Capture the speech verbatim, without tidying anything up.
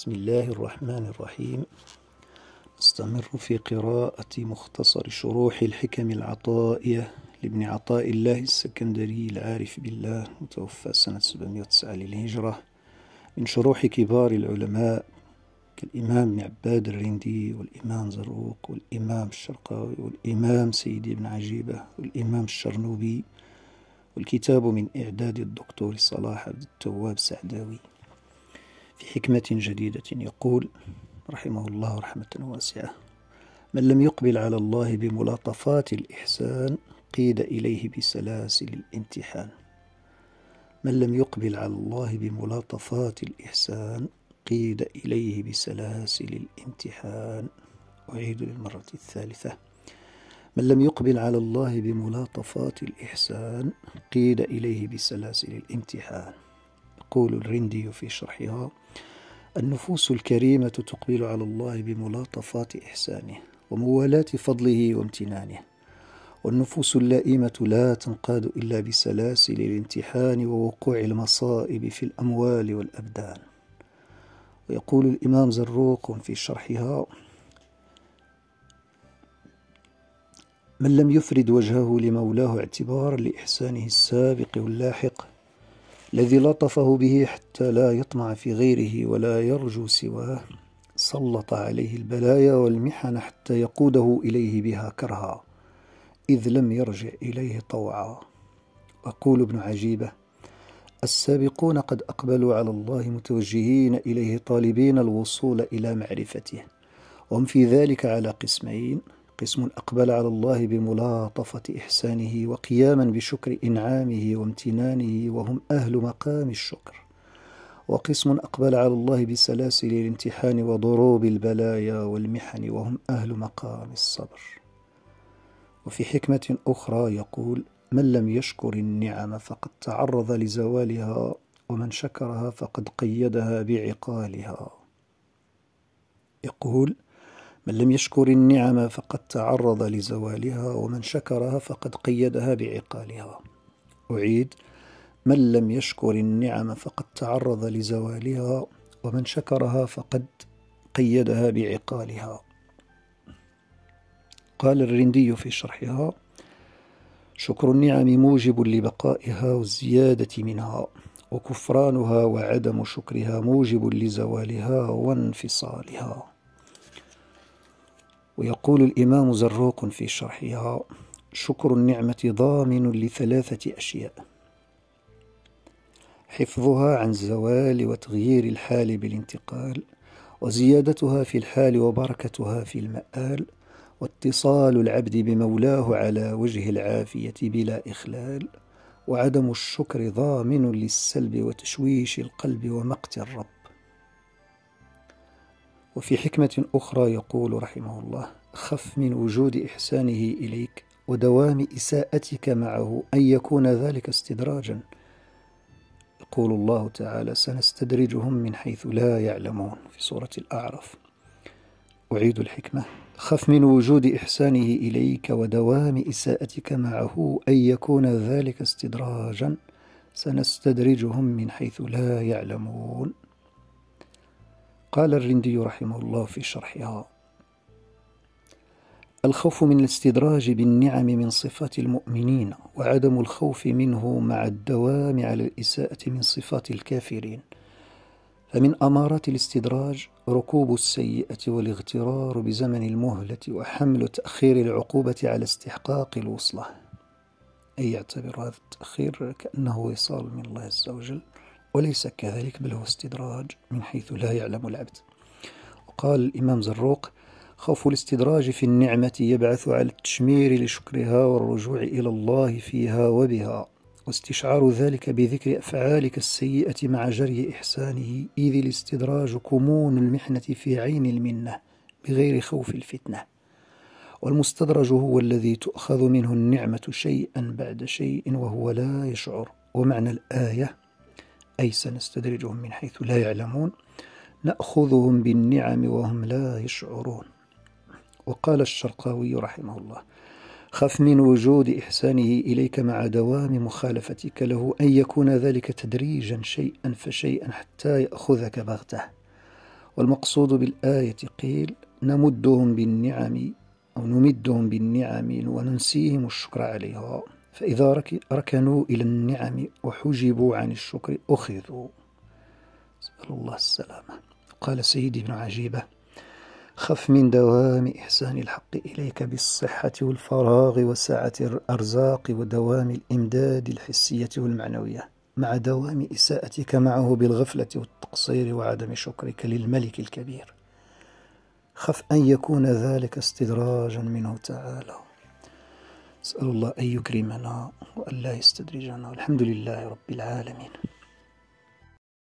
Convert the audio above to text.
بسم الله الرحمن الرحيم. نستمر في قراءة مختصر شروح الحكم العطائية لابن عطاء الله السكندري العارف بالله، متوفى سنة سبعمائة وتسعة للهجرة، من شروح كبار العلماء كالإمام ابن عباد الرندي والإمام زروق والإمام الشرقاوي والإمام سيدي بن عجيبة والإمام الشرنوبي، والكتاب من إعداد الدكتور صلاح عبد التواب السعداوي. في حكمة جديدة يقول رحمه الله رحمة واسعة: من لم يقبل على الله بملاطفات الإحسان قيد إليه بسلاسل الامتحان. من لم يقبل على الله بملاطفات الإحسان قيد إليه بسلاسل الامتحان. أعيد للمرة الثالثة: من لم يقبل على الله بملاطفات الإحسان قيد إليه بسلاسل الامتحان. يقول الرندي في شرحها: النفوس الكريمة تقبل على الله بملاطفات إحسانه وموالاة فضله وامتنانه، والنفوس اللائمة لا تنقاد إلا بسلاسل الامتحان ووقوع المصائب في الأموال والأبدان. ويقول الإمام زروق في شرحها: من لم يفرد وجهه لمولاه اعتبارا لإحسانه السابق واللاحق الذي لطفه به حتى لا يطمع في غيره ولا يرجو سواه، سلط عليه البلايا والمحن حتى يقوده إليه بها كرها إذ لم يرجع إليه طوعا. ويقول ابن عجيبة: السابقون قد أقبلوا على الله متوجهين إليه طالبين الوصول إلى معرفته، وهم في ذلك على قسمين: قسم أقبل على الله بملاطفة إحسانه وقياما بشكر إنعامه وامتنانه وهم أهل مقام الشكر، وقسم أقبل على الله بسلاسل الامتحان وضروب البلايا والمحن وهم أهل مقام الصبر. وفي حكمة أخرى يقول: من لم يشكر النعم فقد تعرض لزوالها، ومن شكرها فقد قيدها بعقالها. يقول: من لم يشكر النعم فقد تعرض لزوالها، ومن شكرها فقد قيدها بعقالها. أعيد: من لم يشكر النعم فقد تعرض لزوالها، ومن شكرها فقد قيدها بعقالها. قال الرندي في شرحها: شكر النعم موجب لبقائها والزيادة منها، وكفرانها وعدم شكرها موجب لزوالها وانفصالها. ويقول الإمام زروق في شرحها: شكر النعمة ضامن لثلاثة أشياء: حفظها عن زوال وتغيير الحال بالانتقال، وزيادتها في الحال وبركتها في المآل، واتصال العبد بمولاه على وجه العافية بلا إخلال. وعدم الشكر ضامن للسلب وتشويش القلب ومقت الرب. وفي حكمة أخرى يقول رحمه الله: خف من وجود إحسانه إليك ودوام إساءتك معه أن يكون ذلك استدراجا. يقول الله تعالى: سنستدرجهم من حيث لا يعلمون في سورة الأعراف. أعيد الحكمة: خف من وجود إحسانه إليك ودوام إساءتك معه أن يكون ذلك استدراجا، سنستدرجهم من حيث لا يعلمون. قال الرندي رحمه الله في شرحها: الخوف من الاستدراج بالنعم من صفات المؤمنين، وعدم الخوف منه مع الدوام على الإساءة من صفات الكافرين. فمن أمارات الاستدراج ركوب السيئة والاغترار بزمن المهلة وحمل تأخير العقوبة على استحقاق الوصلة، أي يعتبر هذا التأخير كأنه وصال من الله عز وجل، وليس كذلك بل هو استدراج من حيث لا يعلم العبد. وقال الإمام زروق: خوف الاستدراج في النعمة يبعث على التشمير لشكرها والرجوع إلى الله فيها وبها، واستشعار ذلك بذكر أفعالك السيئة مع جري إحسانه، إذ الاستدراج كمون المحنة في عين المنة بغير خوف الفتنة، والمستدرج هو الذي تؤخذ منه النعمة شيئا بعد شيء وهو لا يشعر. ومعنى الآية أي سنستدرجهم من حيث لا يعلمون نأخذهم بالنعم وهم لا يشعرون. وقال الشرقاوي رحمه الله: خف من وجود إحسانه إليك مع دوام مخالفتك له أن يكون ذلك تدريجا شيئا فشيئا حتى يأخذك بغته، والمقصود بالآية قيل نمدهم بالنعم أو نمدهم بالنعم وننسيهم الشكر عليها، فإذا ركنوا إلى النعم وحجبوا عن الشكر أخذوا. نسأل الله السلامة. قال سيدي بن عجيبة: خف من دوام إحسان الحق إليك بالصحة والفراغ وسعة الأرزاق ودوام الإمداد الحسية والمعنوية، مع دوام إساءتك معه بالغفلة والتقصير وعدم شكرك للملك الكبير. خف أن يكون ذلك استدراجا منه تعالى. أسأل الله أن يكرمنا وأن لا يستدرجنا. والحمد لله رب العالمين.